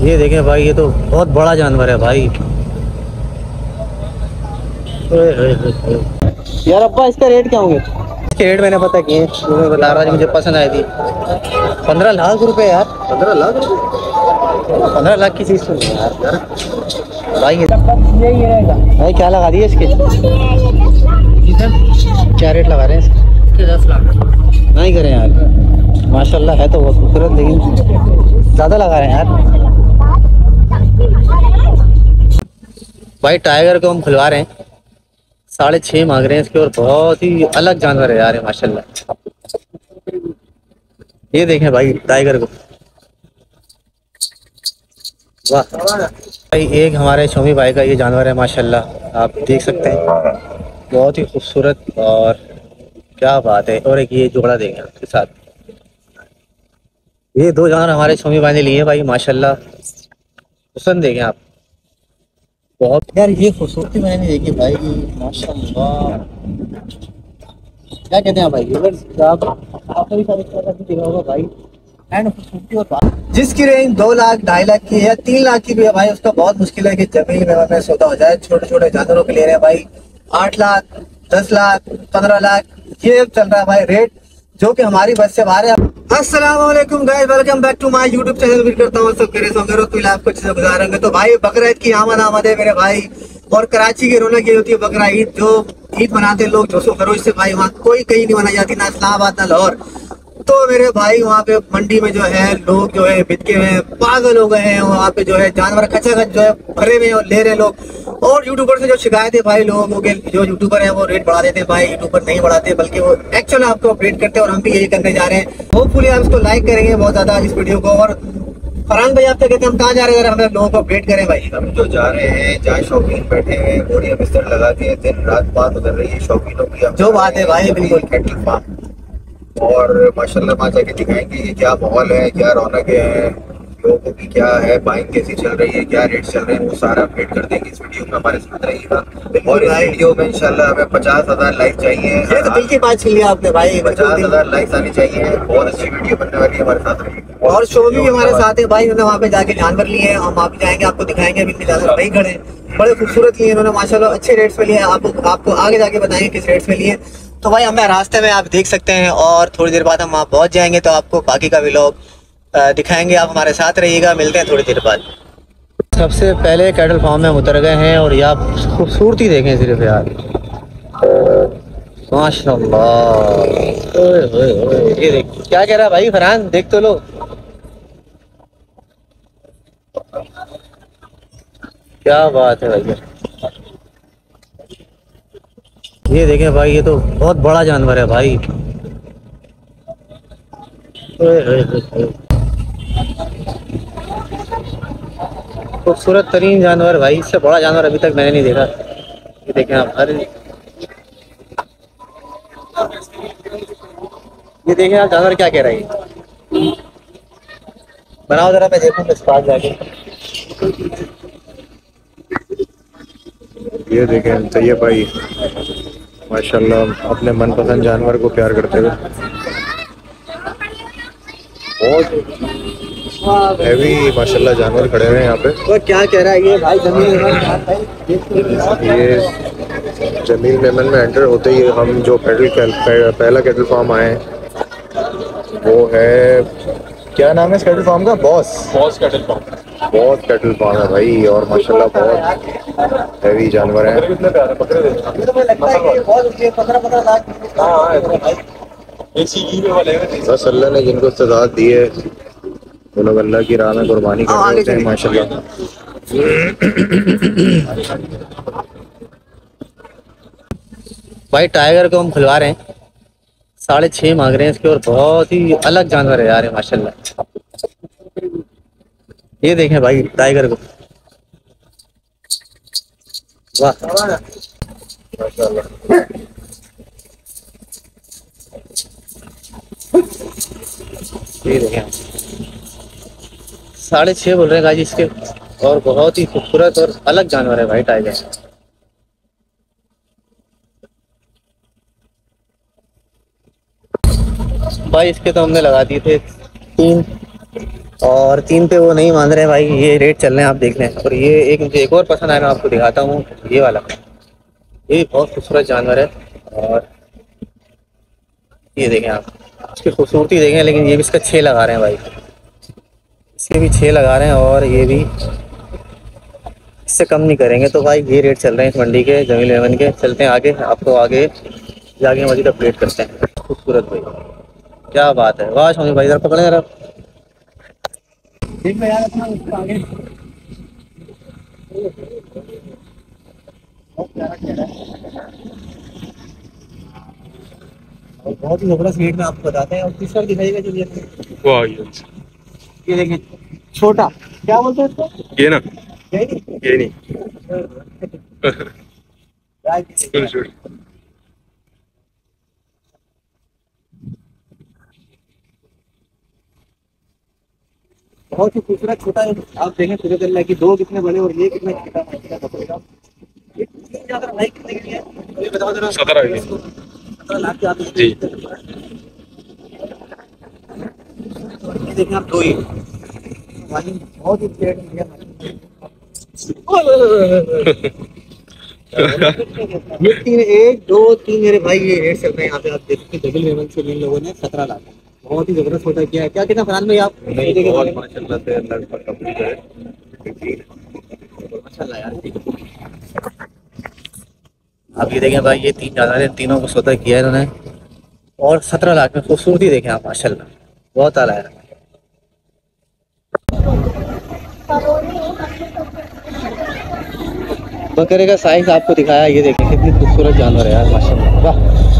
ये देखें भाई, ये तो बहुत बड़ा जानवर है भाई। ओए होए होए होए। यार अब्बा, इसका रेट क्या होंगे? इसके रेट मैंने पता किए, जो मैं बता रहा था, मुझे पसंद आई थी। 15 लाख रुपए यार। 15 लाख की चीज़ तो नहीं है यार भाई। यही रहेगा भाई। क्या लगा दिए इसके? क्या रेट लगा रहे हैं इसके? 10 लाख। नहीं करें यार, माशाल्लाह है तो बहुत खूबसूरत, लेकिन ज़्यादा लगा रहे हैं यार। भाई टाइगर को हम खुलवा रहे हैं, 6.5 मांग रहे हैं इसके, और बहुत ही अलग जानवर है यार माशाल्लाह। ये देखें भाई टाइगर को, वाह भाई। एक हमारे शोमी भाई का ये जानवर है माशाल्लाह, आप देख सकते हैं, बहुत ही खूबसूरत। और क्या बात है। और एक ये जोड़ा देंगे आपके साथ। ये 2 जानवर हमारे शोमी भाई ने लिए भाई माशाल्लाह, पसंद देंगे आप। बहुत यार, ये खूबसूरती मैंने नहीं देखी भाई, माशाल्लाह। क्या कहते हैं भाई, आपने भी सारी देखा होगा भाई। एंड खूबसूरती और बात, जिसकी रेंज 2 लाख 2.5 लाख की है या 3 लाख की भी है भाई, उसका बहुत मुश्किल है कि जमीन में सौदा हो जाए। छोटे छोटे जानवरों के ले रहे हैं भाई 8 लाख, 10 लाख, 15 लाख, ये चल रहा है भाई रेट, जो कि हमारी बस से बाहर है। अस्सलाम वालेकुम guys, welcome back to my YouTube channel. उम्मीद करता हूँ सब मेरे सौगरों तो आपको अच्छे से गुजारेंगे। तो भाई बकरा ईद की आमद है मेरे भाई, और कराची की रौनक ये होती है बकरा ईद। जो ईद मनाते हैं लोग जोशो खरोश से भाई, वहाँ कोई कहीं नहीं मनाई जाती, ना इस्लामाबाद ना लाहौर। तो मेरे भाई वहाँ पे मंडी में जो है लोग जो है बिक के हैं, पागल हो गए हैं। वहाँ पे जो है जानवर खचाखच जो है भरे हुए और ले रहे लोग। और यूट्यूबर से जो शिकायत है भाई लोगों के, जो यूट्यूबर है वो रेट बढ़ा देते हैं भाई, यूट्यूबर नहीं बढ़ाते बल्कि वो एक्चुअल आपको अपडेट करते हैं, और हम भी यही करने जा रहे हैं। होपफुली आप इसको लाइक करेंगे बहुत ज्यादा इस वीडियो को। और फरहान भाई आप क्या कहते हैं, हम कहाँ जा रहे हैं, हमें लोगों को अपडेट करें भाई। हम जो जा रहे हैं, जहाँ शौकीन बैठे हैं, बोरिया बिस्तर लगा के दिन रात बात उधर रही है शौकीनों की। जो बात है भाई बिल्कुल। कैटल फार्म, और माशाल्लाह वहाँ जाके दिखाएंगे ये क्या माहौल है, क्या रौनक है, लोगों की क्या है, बाइंग कैसी चल रही है, क्या रेट चल रहे हैं, वो सारा अपडेट कर देंगे इस वीडियो में, हमारे साथ रहिएगा। और इस वीडियो में इंशाल्लाह हमें 50,000 लाइक चाहिए। ये तो दिल की बात छीन लिया आपने भाई, 50,000 लाइक्स आनी चाहिए। बहुत अच्छी वीडियो बनने वाली है, हमारे साथ रहिएगा। और शोमी भी हमारे साथ है भाई, उन्होंने वहाँ पे जाके जानवर लिए हैं, हम वहाँ पे जाएंगे आपको दिखाएंगे। अभी इतने जानवर वही खड़े हैं, बड़े खूबसूरत लिए इन्होंने माशाल्लाह, अच्छे रेट्स पे लिए। आपको आगे जाके बताएंगे किस रेट्स पे लिए। तो भाई हमें रास्ते में आप देख सकते हैं, और थोड़ी देर बाद हम वहाँ पहुँच जाएंगे, तो आपको बाकी का व्लॉग दिखाएंगे। आप हमारे साथ रहिएगा, मिलते हैं थोड़ी देर बाद। सबसे पहले कैटल फार्म में हम उतर गए हैं, और यहाँ खूबसूरती देखें सिर्फ यार, माशाल्लाह। ओए ओए ओए, ये देख क्या कह रहा है भाई फरहान, देख तो लो क्या बात है भाई। ये देखें भाई, ये तो बहुत बड़ा जानवर है भाई। ओए ओए ओए, खूबसूरत तरीन जानवर भाई, इससे बड़ा जानवर अभी तक मैंने नहीं देखा। ये देखें आप, अरे ये देखें आप, जानवर क्या कह रहा है। बनाओ जरा, मैं देखूँ किस पास जाके। ये देखें तैयब भाई माशाल्लाह अपने मनपसंद जानवर को प्यार करते हुए, बहुत हैवी माशाल्लाह जानवर खड़े हुए हैं यहाँ पे। वो क्या कह रहा है ये भाई, जमीन ये जमील मेमन में एंटर होते ही हम जो पहला कैटल फार्म आए हैं, वो है, क्या नाम है इस कैटल फार्म का? Boss cattle farm. Boss cattle farm है भाई, और माशाल्लाह बहुत हैवी जानवर हैं। बस अल्लाह ने जिनको इस्तेदाद दी है वो लोग अल्लाह की राह में कुर्बानी कर रहे होते हैं माशाल्लाह। भाई टाइगर को हम खुलवा रहे हैं, 6.5 मांग रहे हैं इसके, और बहुत ही अलग जानवर है यार माशाल्लाह। ये देखें भाई टाइगर को, वाह माशाल्लाह ये देखें, 6.5 बोल रहे हैं गाजी इसके, और बहुत ही खूबसूरत और अलग जानवर है भाई टाइगर। भाई इसके तो हमने लगा दिए थे 3, और 3 पे वो नहीं मान रहे भाई, ये रेट चल रहे हैं आप देख लें। और ये एक मुझे एक और पसंद आया, मैं आपको दिखाता हूँ, ये वाला, ये बहुत खूबसूरत जानवर है। और ये देखें आप, इसकी खूबसूरती देखें, लेकिन ये भी इसका 6 लगा रहे हैं भाई, इसके भी 6 लगा रहे हैं और ये भी इससे कम नहीं करेंगे। तो भाई ये रेट चल रहे हैं इस मंडी के, जमील मेमन के। चलते हैं आगे, आपको आगे जाके मजीद अपडेट करते हैं। खूबसूरत भाई, क्या बात है, वाह शामी भाई, इधर पकड़े जरा, देख लो यार अपना आगे। और बहुत ही जबरदस्त रेट में आपको बताते हैं। और तीसरा दिखाइएगा जो वाह ये देखिए, छोटा क्या बोलते हैं इसको, ये ना, ये नहीं, ये नहीं बहुत ही खूबसूरत छोटा है। आप देखें सूरत अल्लाह की, 2 कितने बड़े और ये कितना छोटा ये 3 ज्यादा भाई कितने के लिए ये बताओ जरा। 17 लाख के आप जी। ये देखें आप, 2 ही भाई, बहुत ही प्लेट ये 3, 1 2 3 मेरे भाई, ये रेट चल रहे हैं यहाँ पे। आप देखते हैं जमील मेमन से इन लोगों ने 17 लाख, बहुत ही जबरदस्त फोटो किया है। क्या कितना फरहान भाई आप माशाल्लाह से लगभग कंप्लीट है। माशाल्लाह यार। आप ये देखें भाई, ये 3 जानवर हैं, तीनों को सौदा किया है इन्होंने और 17 लाख में। खूबसूरती देखें आप, माशाल्लाह बहुत आला है। बकरे का साइज आपको दिखाया, ये देखें कितनी खूबसूरत जानवर है यार, माशाल्लाह। वाह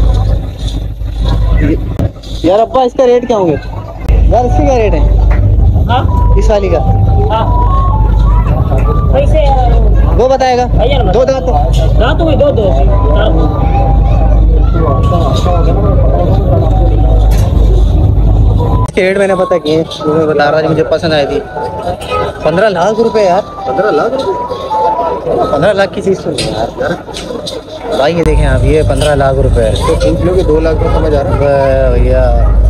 यार अब्बा, इसका रेट क्या होंगे यार, इसकी क्या रेट है? हाँ? इस वाली का? हाँ। वो बताएगा, 2 दांत इसके रेट मैंने पता किए, मैं बता रहा, मुझे पसंद आई थी। 15 लाख रुपए यार, 15 लाख रुपए, 15 लाख की चीज़ तो नहीं यार भाई। ये देखें आप, ये 15 लाख रुपए तो 3 किलो के 2 लाख में समझ आ रहा है भैया,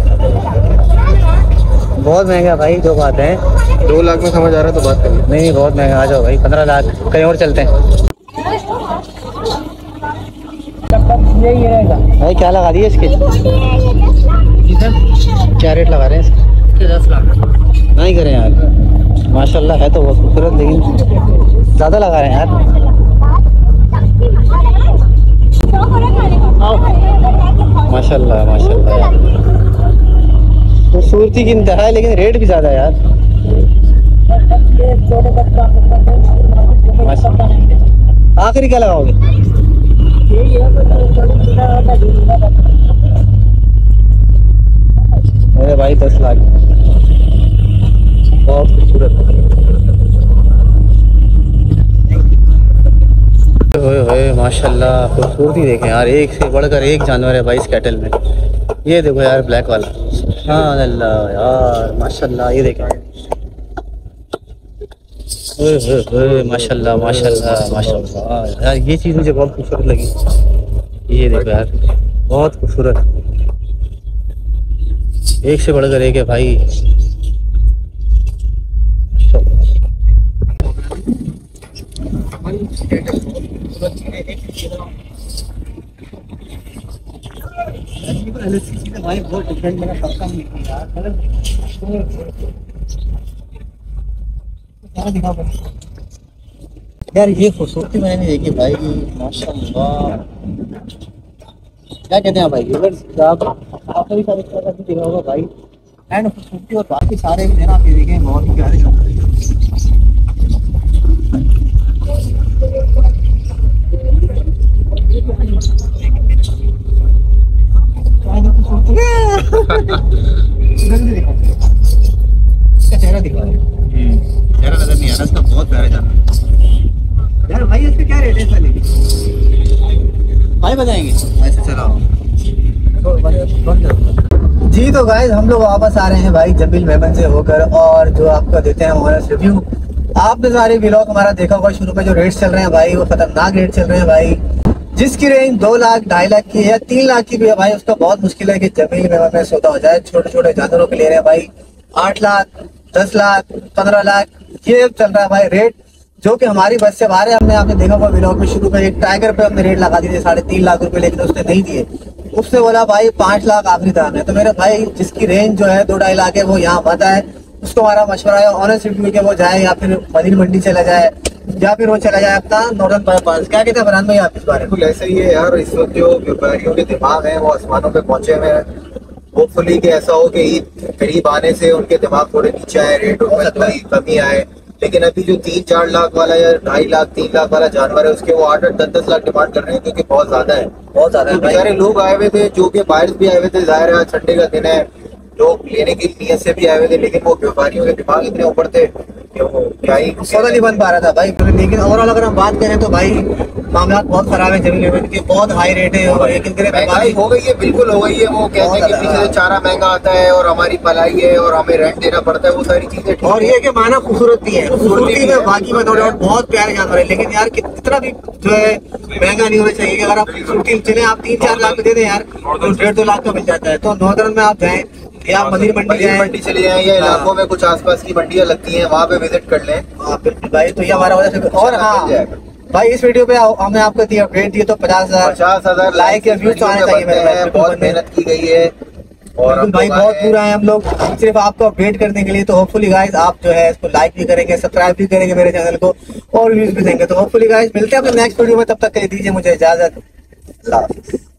बहुत महंगा भाई, जो बात है। 2 लाख में समझ आ रहा है तो बात करिए। नहीं बहुत महंगा, आ जाओ भाई, 15 लाख, कहीं और चलते हैं भाई। क्या लगा दिए इसके, क्या रेट लगा रहे हैं इसके? 10 लाख नहीं करें यार, माशाल्लाह है तो बहुत खूबसूरत, लेकिन ज़्यादा लगा रहे हैं यार। माशाल्लाह माशाल्लाह यार, खूबसूरती की इंतहा है, लेकिन रेट भी ज़्यादा है यार। आखिरी क्या लगाओगे? अरे भाई 10 लाख, बहुत खूबसूरत। होए माशाल्लाह, खूबसूरती देखें यार, एक से बढ़कर एक जानवर है भाई इस कैटल में। ये देखो यार, ब्लैक वाला, हाँ अल्लाह यार, माशाल्लाह। ये देखें, माशाल्लाह माशाल्लाह माशाल्लाह यार, ये चीज़ मुझे बहुत खूबसूरत लगी। ये देखो यार, बहुत खूबसूरत, एक से बढ़कर एक है भाई। भाई बहुत डिफरेंट, मेरा सबका नहीं यार, ये खूबसूरती मैंने नहीं देखी भाई, माशाल्लाह। क्या कहते हैं भाई, आपने भी सारे देखा होगा भाई, एंड खूबसूरती और बाकी सारे भी आप ये देखें, बहुत ही प्यारे जानवर हैं। इसका चेहरा दिखा, चेहरा नजर नहीं आ रहा इसका, बहुत प्यारे जानवर यार। भाई इसका क्या रेट है साले, भाई बताएंगे? अच्छा चलो जी। तो गाइस हम लोग वापस आ रहे हैं भाई जमील मेमन से होकर, और जो आपको देते हैं ऑनेस्ट रिव्यू। आपने सारे व्लॉग हमारा देखा होगा, शुरू में जो रेट्स चल रहे हैं भाई, वो खतरनाक रेट चल रहे हैं भाई। जिसकी रेंज 2 लाख 2.5 लाख की है, 3 लाख की भी है भाई, उसका बहुत मुश्किल है कि जमील मेमन में सौदा हो जाए। छोटे छोटे जानवरों के ले रहे हैं भाई 8 लाख 10 लाख 15 लाख ये चल रहा है भाई रेट, जो कि हमारी बस से बाहर है। हमने आपने देखा हुआ व्लॉग में शुरू में एक टाइगर पे हमने रेट लगा दिए 3.5 लाख रुपए, लेकिन उसने नहीं दिए। उसने बोला भाई 5 लाख आखिरी दाम है। तो मेरे भाई जिसकी रेंज जो है 2-2.5 लाख है वो यहाँ मत आए, उसको हमारा मशवरा है ऑनेस्ट रिव्यू के वो जाए, या फिर मदीन मंडी चला जाए, या फिर वो चला जाए अपना नॉर्दर्न बाईपास। क्या कहते हैं फरहान भाई आप इस बारे में? बिल्कुल ऐसा ही है यार। इस वक्त जो व्यापारियों के दिमाग हैं वो आसमानों पे पहुंचे हुए हैं। होपफुली कि ऐसा हो कि ईद करीब आने से उनके दिमाग थोड़े नीचे आए, रेट में थोड़ी कमी आए। लेकिन अभी जो 3-4 लाख वाला या 2.5 लाख 3 लाख वाला जानवर है उसके वो 8-8 10-10 लाख डिमांड कर रहे हैं, क्योंकि बहुत ज्यादा है। बहुत ज्यादा है तो भाई। बेचारे लोग आए हुए थे, जो कि बाहर भी आए हुए थे। जाहिर है आज संडे का दिन है, लोग लेने की नीयत से भी आए हुए थे, लेकिन वो व्यापारियों के दिमाग इतने ऊपर थे कि वो क्या ही सौदा नहीं बन पा रहा था भाई। लेकिन ओवरऑल अगर हम बात करें तो भाई मामला बहुत खराब है जमीन लेवल के, बहुत हाई रेट है। और एक महंगाई हो गई है, बिल्कुल हो गई है। वो कहते हैं कि पीछे से चारा महंगा आता है और हमारी पलाई है और हमें रेंट देना पड़ता है, वो सारी चीजें ठीक और है। ये कि माना खूबसूरत भी है, खूबसूरती में बाकी में थोड़ा बहुत प्यारे जानवर है, लेकिन यार कितना भी जो है महंगा नहीं होना चाहिए। अगर आप खूबसूरती चले आप 3-4 लाख में दे दें यार तो 1.5-2 लाख का मिल जाता है। तो नॉर्दर्न में आप जाएं या मदीन मंडी जाएं, मंडी चले जाएं या इलाकों में कुछ आसपास की मंडियां लगती हैं वहाँ पे विजिट कर लें। हाँ बिल्कुल भाई। तो ये हमारा वजह से। और हाँ भाई इस वीडियो पे हमने आपको दिया अपडेट दिए तो 50,000 लाइक या व्यूज तो आने चाहिए मेरे भाई। बहुत मेहनत की गई है और बिल्कुल भाई बहुत पूरा है हम लोग सिर्फ आपको अपडेट करने के लिए। तो होपफुली गाइस आप जो है इसको लाइक भी करेंगे, सब्सक्राइब भी करेंगे मेरे चैनल को, और व्यूज भी देंगे। तो होपफुली गाइस मिलते हैं अपने नेक्स्ट वीडियो में, तब तक के लिए दीजिए मुझे इजाजत। अल्लाह हाफिज़।